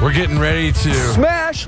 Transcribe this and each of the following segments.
We're getting ready to smash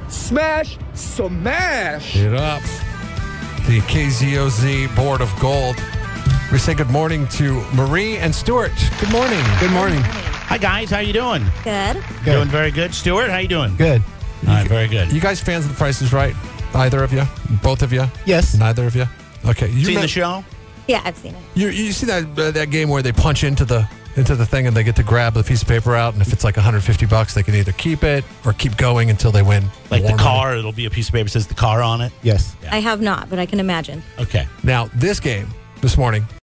it up. The KZOZ Board of Gold. We say good morning to Marie and Stuart. Good morning. Good morning. Hi, guys. How you doing? Good. Doing very good. Stuart, how you doing? Good. All right, very good. You guys fans of The Price is Right? Either of you? Both of you? Yes. Neither of you? Okay. You Seen the show? Yeah, I've seen it. You see that game where they punch into the thing and they get to grab the piece of paper out, and if it's like $150, they can either keep it or keep going until they win. Like the more car, money. it'll be a piece of paper that says the car on it. Yes. I have not, but I can imagine. Okay. Now, this game this morning